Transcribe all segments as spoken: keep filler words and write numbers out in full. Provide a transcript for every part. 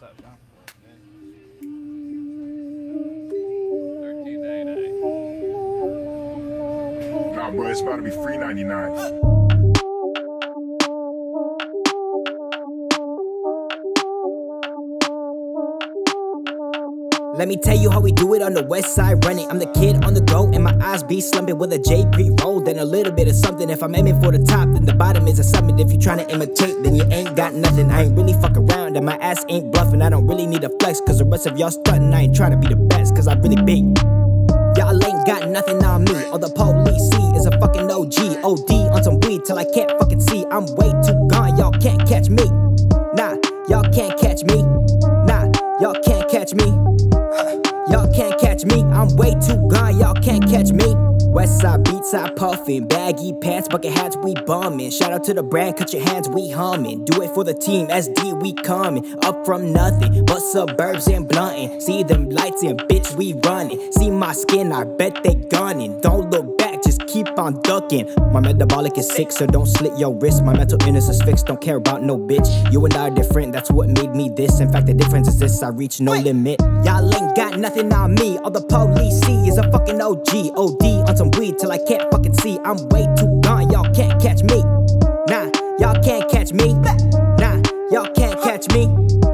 sat down for it, man. thirteen ninety-nine. Nah, bro, it's about to be free ninety-nine. Let me tell you how we do it on the west side running. I'm the kid on the go and my eyes be slumping with a J pre-roll. Then a little bit of something. If I'm aiming for the top, then the bottom is a summit. If you tryna imitate, then you ain't got nothing. I ain't really fuck around and my ass ain't bluffing. I don't really need a flex, cause the rest of y'all stunting. I ain't tryna be the best, cause I really be. Y'all ain't got nothing on me. All the police see is a fucking O G. O D on some weed till I can't fucking see. I'm way too gone, y'all can't catch me. Nah, y'all can't catch me. Nah, y'all can't catch me. Y'all can't catch me, I'm way too gone, y'all can't catch me. Westside beats, I puffin', baggy pants, bucket hats, we bummin'. Shout out to the brand, cut your hands, we hummin'. Do it for the team, S D, we comin'. Up from nothing, but suburbs and bluntin'. See them lights and bitch, we runnin'. See my skin, I bet they gunnin'. Don't look back, just keep on ducking. My metabolic is sick, so don't slit your wrist. My mental illness is fixed, don't care about no bitch. You and I are different, that's what made me this. In fact, the difference is this, I reach no limit. Y'all ain't got nothing on me. All the police see is a fucking O G. O D on some weed till I can't fucking see. I'm way too gone, y'all can't catch me. Nah, y'all can't catch me. Nah, y'all can't catch me.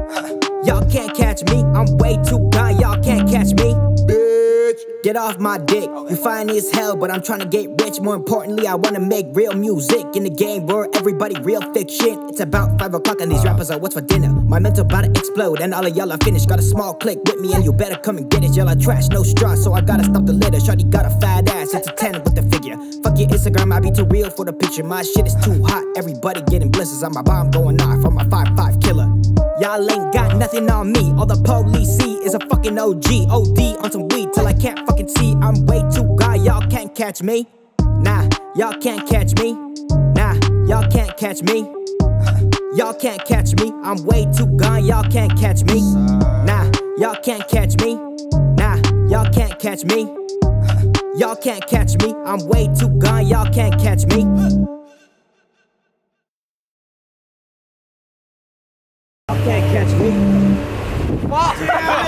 Y'all can't catch me. I'm way too gone, y'all can't catch me. Bitch, get off my dick. You fine as hell, but I'm trying to get rich. More importantly, I wanna make real music in the game where everybody real fiction. It's about five o'clock and these rappers are what's for dinner. My mental about to explode and all of y'all are finished. Got a small click with me and you better come and get it. Y'all are trash, no straw, so I gotta stop the litter. Shawty got a fat ass, it's a ten with the figure. Fuck your Instagram, I be too real for the picture. My shit is too hot, everybody getting blisters. On my bomb going off from my five five killer. Y'all ain't got nothing on me. All the police see is a fucking O G. O D on some weed till I can't fucking see. I'm way too gone, y'all can't catch me. Nah, y'all can't catch me. Nah, y'all can't catch me. Y'all can't catch me. I'm way too gone, y'all can't catch me. Nah, y'all can't catch me. Nah, y'all can't catch me. Y'all can't catch me. I'm way too gone, y'all can't catch me. Y'all can't catch me.